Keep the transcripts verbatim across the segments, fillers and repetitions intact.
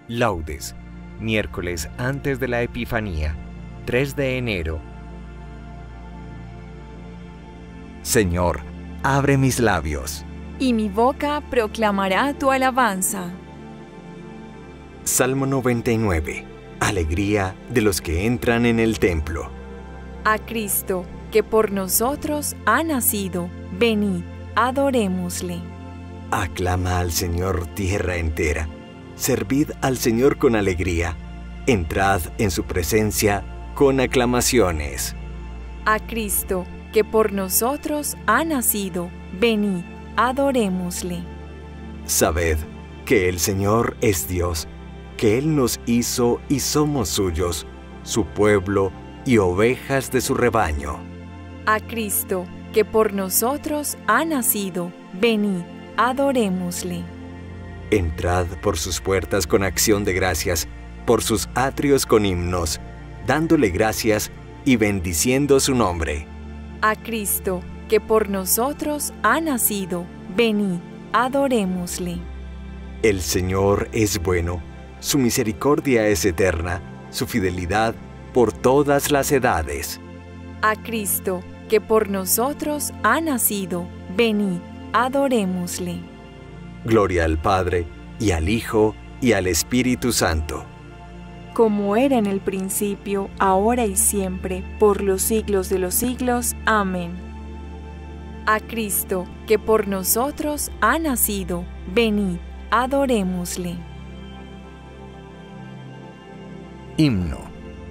Laudes, miércoles antes de la Epifanía, tres de enero. Señor, abre mis labios, y mi boca proclamará tu alabanza. Salmo noventa y nueve. Alegría de los que entran en el templo. A Cristo, que por nosotros ha nacido, venid, adorémosle. Aclama al Señor tierra entera. Servid al Señor con alegría. Entrad en su presencia con aclamaciones. A Cristo, que por nosotros ha nacido, venid, adorémosle. Sabed que el Señor es Dios, que Él nos hizo y somos suyos, su pueblo y ovejas de su rebaño. A Cristo, que por nosotros ha nacido, venid, adorémosle. Entrad por sus puertas con acción de gracias, por sus atrios con himnos, dándole gracias y bendiciendo su nombre. A Cristo, que por nosotros ha nacido, venid, adorémosle. El Señor es bueno, su misericordia es eterna, su fidelidad por todas las edades. A Cristo, que por nosotros ha nacido, venid, adorémosle. Gloria al Padre, y al Hijo, y al Espíritu Santo. Como era en el principio, ahora y siempre, por los siglos de los siglos. Amén. A Cristo, que por nosotros ha nacido, venid, adorémosle. Himno.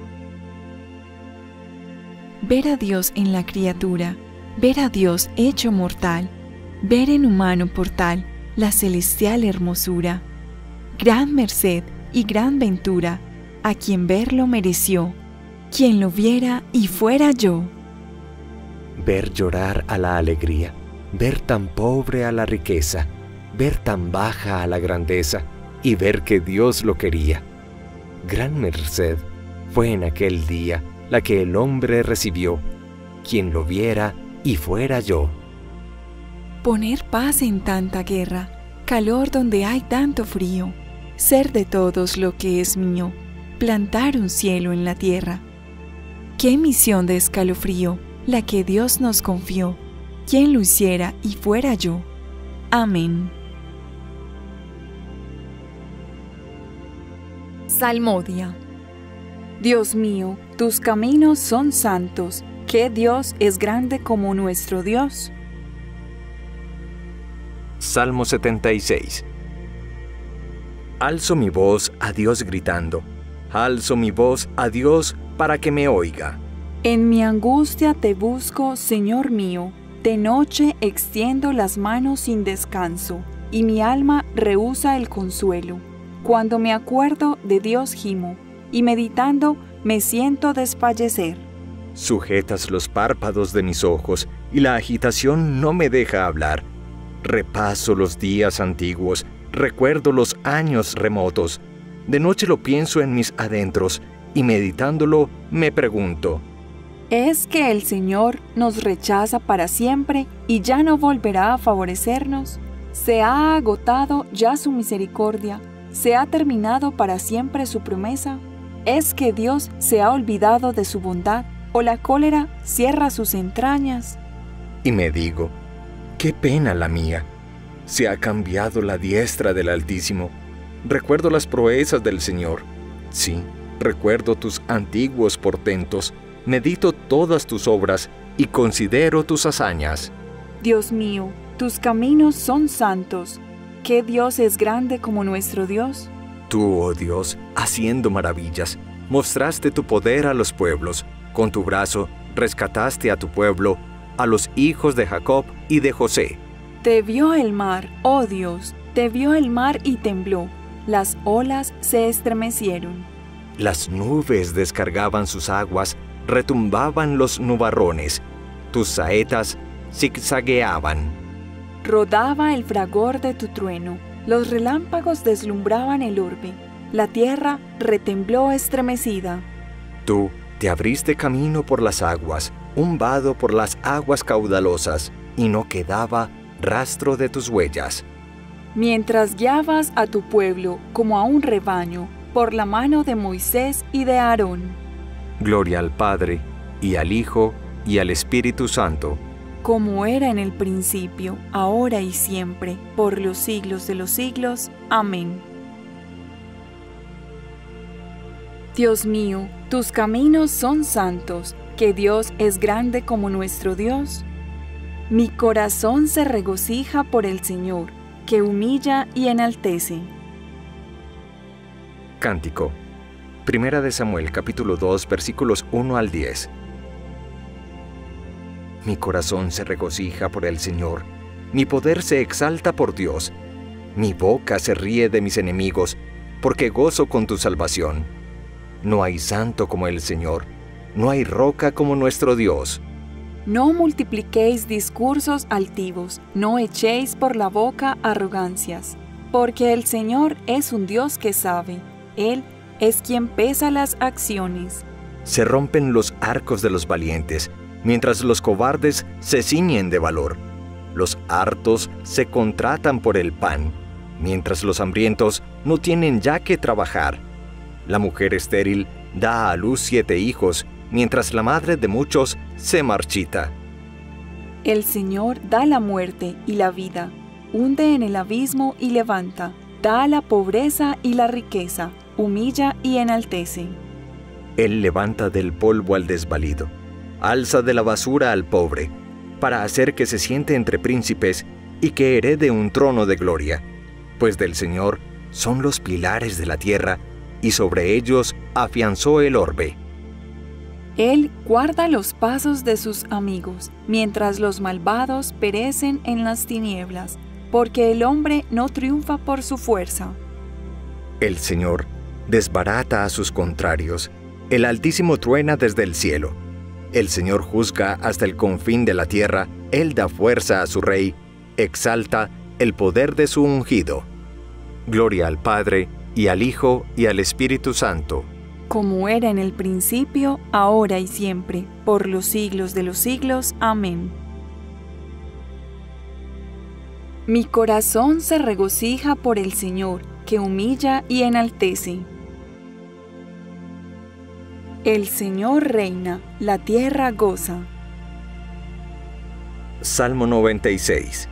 Ver a Dios en la criatura, ver a Dios hecho mortal, ver en humano portal la celestial hermosura. Gran merced y gran ventura, a quien verlo mereció, quien lo viera y fuera yo. Ver llorar a la alegría, ver tan pobre a la riqueza, ver tan baja a la grandeza, y ver que Dios lo quería. Gran merced fue en aquel día la que el hombre recibió, quien lo viera y fuera yo. Poner paz en tanta guerra, calor donde hay tanto frío, ser de todos lo que es mío, plantar un cielo en la tierra. Qué misión de escalofrío la que Dios nos confió, quien lo hiciera y fuera yo. Amén. Salmodia. Dios mío, tus caminos son santos, que Dios es grande como nuestro Dios. Salmo setenta y seis. Alzo mi voz a Dios gritando, alzo mi voz a Dios para que me oiga. En mi angustia te busco, Señor mío, de noche extiendo las manos sin descanso, y mi alma rehúsa el consuelo. Cuando me acuerdo de Dios gimo, y meditando me siento desfallecer. Sujetas los párpados de mis ojos, y la agitación no me deja hablar. Repaso los días antiguos, recuerdo los años remotos. De noche lo pienso en mis adentros, y meditándolo me pregunto: ¿es que el Señor nos rechaza para siempre y ya no volverá a favorecernos? ¿Se ha agotado ya su misericordia? ¿Se ha terminado para siempre su promesa? ¿Es que Dios se ha olvidado de su bondad, o la cólera cierra sus entrañas? Y me digo: qué pena la mía. Se ha cambiado la diestra del Altísimo. Recuerdo las proezas del Señor. Sí, recuerdo tus antiguos portentos. Medito todas tus obras y considero tus hazañas. Dios mío, tus caminos son santos. ¿Qué Dios es grande como nuestro Dios? Tú, oh Dios, haciendo maravillas, mostraste tu poder a los pueblos. Con tu brazo rescataste a tu pueblo, a los hijos de Jacob y de José. Te vio el mar, oh Dios, te vio el mar y tembló. Las olas se estremecieron. Las nubes descargaban sus aguas, retumbaban los nubarrones. Tus saetas zigzagueaban. Rodaba el fragor de tu trueno, los relámpagos deslumbraban el orbe, la tierra retembló estremecida. Tú te abriste camino por las aguas, un vado por las aguas caudalosas, y no quedaba rastro de tus huellas. mientras guiabas a tu pueblo como a un rebaño, por la mano de Moisés y de Aarón. Gloria al Padre, y al Hijo, y al Espíritu Santo, como era en el principio, ahora y siempre, por los siglos de los siglos. Amén. Dios mío, tus caminos son santos, que Dios es grande como nuestro Dios. Mi corazón se regocija por el Señor, que humilla y enaltece. Cántico. Primera de Samuel, capítulo dos, versículos uno al diez. Mi corazón se regocija por el Señor, mi poder se exalta por Dios. Mi boca se ríe de mis enemigos, porque gozo con tu salvación. No hay santo como el Señor, no hay roca como nuestro Dios. No multipliquéis discursos altivos, no echéis por la boca arrogancias, porque el Señor es un Dios que sabe, Él es quien pesa las acciones. Se rompen los arcos de los valientes, mientras los cobardes se ciñen de valor. Los hartos se contratan por el pan, mientras los hambrientos no tienen ya que trabajar. La mujer estéril da a luz siete hijos, mientras la madre de muchos se marchita. El Señor da la muerte y la vida, hunde en el abismo y levanta, da la pobreza y la riqueza, humilla y enaltece. Él levanta del polvo al desvalido, alza de la basura al pobre, para hacer que se siente entre príncipes y que herede un trono de gloria, pues del Señor son los pilares de la tierra, y sobre ellos afianzó el orbe. Él guarda los pasos de sus amigos, mientras los malvados perecen en las tinieblas, porque el hombre no triunfa por su fuerza. El Señor desbarata a sus contrarios, el Altísimo truena desde el cielo. El Señor juzga hasta el confín de la tierra, Él da fuerza a su rey, exalta el poder de su ungido. Gloria al Padre, y al Hijo, y al Espíritu Santo, como era en el principio, ahora y siempre, por los siglos de los siglos. Amén. Mi corazón se regocija por el Señor, que humilla y enaltece. El Señor reina, la tierra goza. Salmo noventa y seis.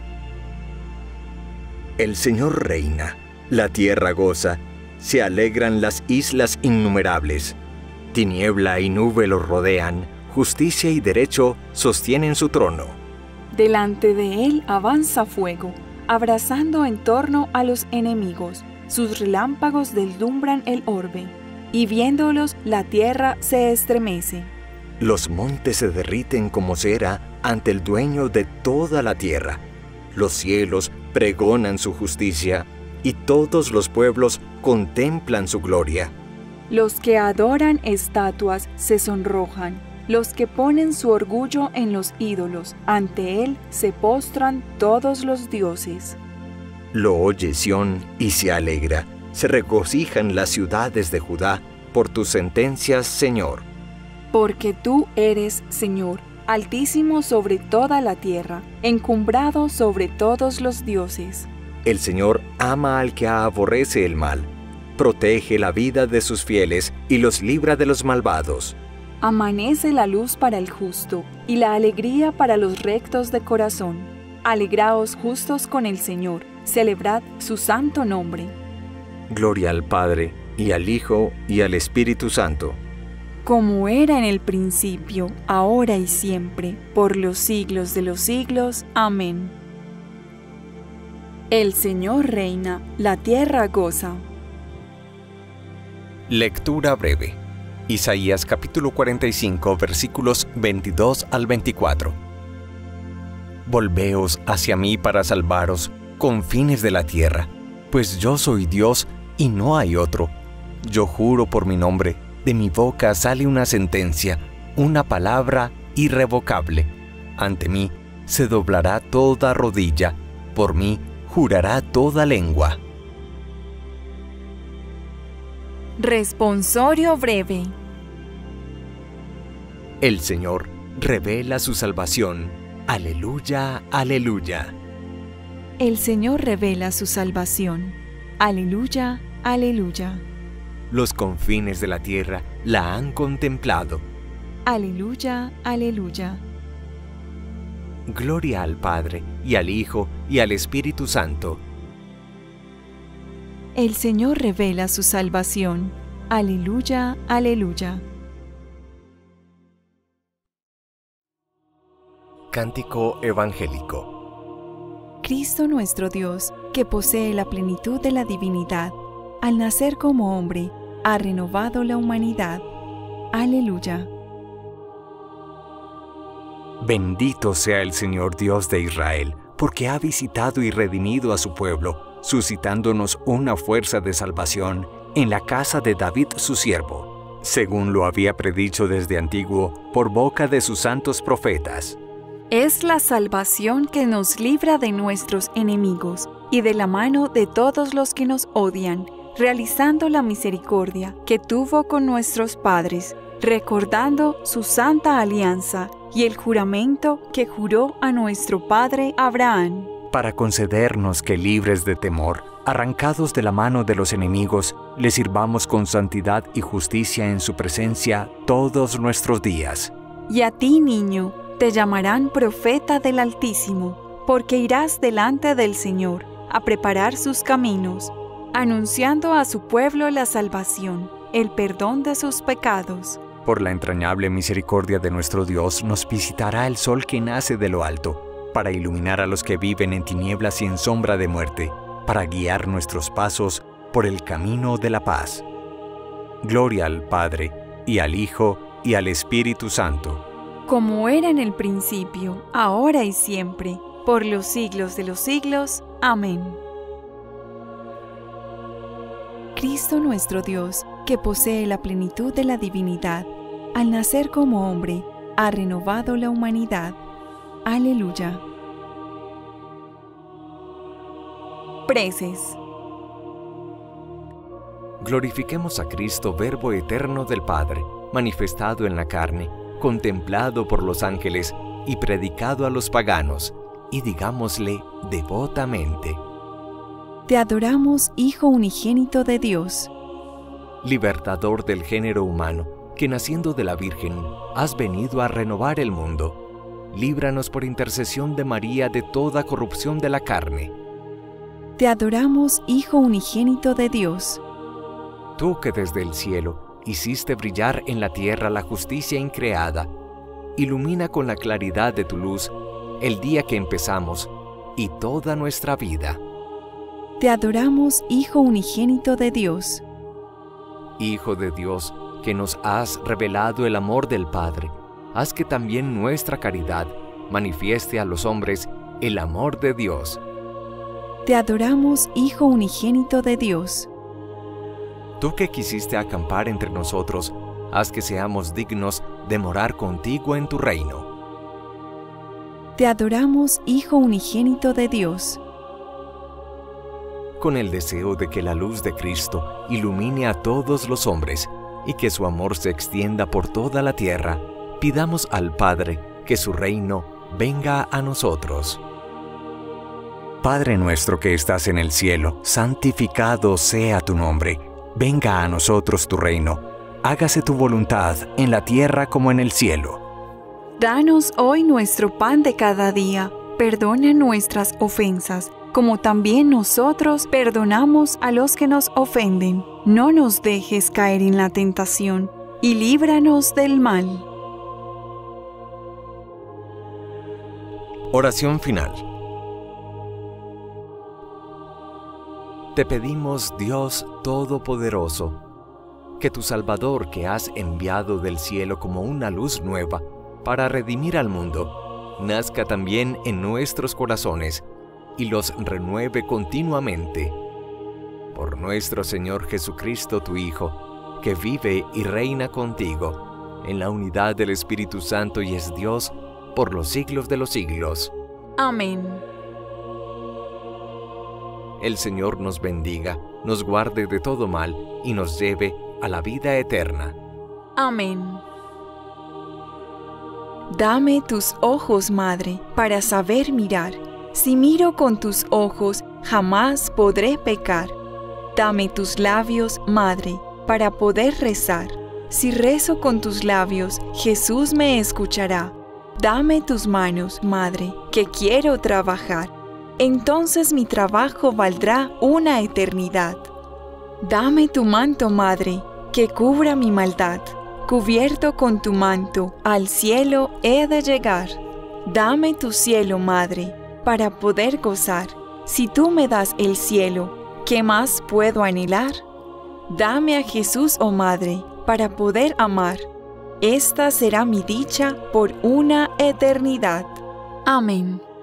El Señor reina, la tierra goza, se alegran las islas innumerables. Tiniebla y nube los rodean, justicia y derecho sostienen su trono. Delante de él avanza fuego, abrazando en torno a los enemigos. Sus relámpagos deslumbran el orbe, y viéndolos la tierra se estremece. Los montes se derriten como cera ante el dueño de toda la tierra. Los cielos pregonan su justicia, y todos los pueblos contemplan su gloria. Los que adoran estatuas se sonrojan, los que ponen su orgullo en los ídolos, ante él se postran todos los dioses. Lo oye Sión y se alegra, se regocijan las ciudades de Judá por tus sentencias, Señor. Porque tú eres, Señor, altísimo sobre toda la tierra, encumbrado sobre todos los dioses. El Señor ama al que aborrece el mal, protege la vida de sus fieles y los libra de los malvados. Amanece la luz para el justo y la alegría para los rectos de corazón. Alegraos justos con el Señor, celebrad su santo nombre. Gloria al Padre, y al Hijo, y al Espíritu Santo. Como era en el principio, ahora y siempre, por los siglos de los siglos. Amén. El Señor reina, la tierra goza. Lectura breve. Isaías capítulo cuarenta y cinco, versículos veintidós al veinticuatro. Volveos hacia mí para salvaros, confines de la tierra, pues yo soy Dios y no hay otro. Yo juro por mi nombre, de mi boca sale una sentencia, una palabra irrevocable. Ante mí se doblará toda rodilla, por mí jurará toda lengua. Responsorio breve. El Señor revela su salvación. Aleluya, aleluya. El Señor revela su salvación. Aleluya, aleluya. Los confines de la tierra la han contemplado. Aleluya, aleluya. Gloria al Padre, y al Hijo, y al Espíritu Santo. El Señor revela su salvación. Aleluya, aleluya. Cántico evangélico. Cristo nuestro Dios, que posee la plenitud de la divinidad, al nacer como hombre, ha renovado la humanidad. Aleluya. Bendito sea el Señor Dios de Israel, porque ha visitado y redimido a su pueblo, suscitándonos una fuerza de salvación en la casa de David su siervo, según lo había predicho desde antiguo por boca de sus santos profetas. Es la salvación que nos libra de nuestros enemigos y de la mano de todos los que nos odian, realizando la misericordia que tuvo con nuestros padres, recordando su santa alianza y el juramento que juró a nuestro padre Abraham, para concedernos que, libres de temor, arrancados de la mano de los enemigos, le sirvamos con santidad y justicia en su presencia todos nuestros días. Y a ti, niño, te llamarán profeta del Altísimo, porque irás delante del Señor a preparar sus caminos, anunciando a su pueblo la salvación, el perdón de sus pecados. Por la entrañable misericordia de nuestro Dios nos visitará el sol que nace de lo alto, para iluminar a los que viven en tinieblas y en sombra de muerte, para guiar nuestros pasos por el camino de la paz. Gloria al Padre, y al Hijo, y al Espíritu Santo. Como era en el principio, ahora y siempre, por los siglos de los siglos. Amén. Cristo nuestro Dios, que posee la plenitud de la divinidad, al nacer como hombre, ha renovado la humanidad. Aleluya. Preces. Glorifiquemos a Cristo, Verbo eterno del Padre, manifestado en la carne, contemplado por los ángeles y predicado a los paganos, y digámosle devotamente: Te adoramos, Hijo unigénito de Dios. Libertador del género humano, que naciendo de la Virgen, has venido a renovar el mundo. Líbranos por intercesión de María de toda corrupción de la carne. Te adoramos, Hijo unigénito de Dios. Tú que desde el cielo hiciste brillar en la tierra la justicia increada, ilumina con la claridad de tu luz el día que empezamos y toda nuestra vida. Te adoramos, Hijo unigénito de Dios. Hijo de Dios, que nos has revelado el amor del Padre, haz que también nuestra caridad manifieste a los hombres el amor de Dios. Te adoramos, Hijo unigénito de Dios. Tú que quisiste acampar entre nosotros, haz que seamos dignos de morar contigo en tu reino. Te adoramos, Hijo unigénito de Dios. Con el deseo de que la luz de Cristo ilumine a todos los hombres y que su amor se extienda por toda la tierra, pidamos al Padre que su reino venga a nosotros. Padre nuestro que estás en el cielo, santificado sea tu nombre. Venga a nosotros tu reino. Hágase tu voluntad en la tierra como en el cielo. Danos hoy nuestro pan de cada día. Perdona nuestras ofensas, como también nosotros perdonamos a los que nos ofenden. No nos dejes caer en la tentación, y líbranos del mal. Oración final. Te pedimos, Dios Todopoderoso, que tu Salvador, que has enviado del cielo como una luz nueva para redimir al mundo, nazca también en nuestros corazones y los renueve continuamente. Por nuestro Señor Jesucristo, tu Hijo, que vive y reina contigo, en la unidad del Espíritu Santo y es Dios por los siglos de los siglos. Amén. El Señor nos bendiga, nos guarde de todo mal y nos lleve a la vida eterna. Amén. Dame tus ojos, Madre, para saber mirar, Si miro con tus ojos, jamás podré pecar. Dame tus labios, Madre, para poder rezar. Si rezo con tus labios, Jesús me escuchará. Dame tus manos, Madre, que quiero trabajar. Entonces mi trabajo valdrá una eternidad. Dame tu manto, Madre, que cubra mi maldad. Cubierto con tu manto, al cielo he de llegar. Dame tu cielo, Madre, para poder gozar. Si tú me das el cielo, ¿qué más puedo anhelar? Dame a Jesús, oh Madre, para poder amar. Esta será mi dicha por una eternidad. Amén.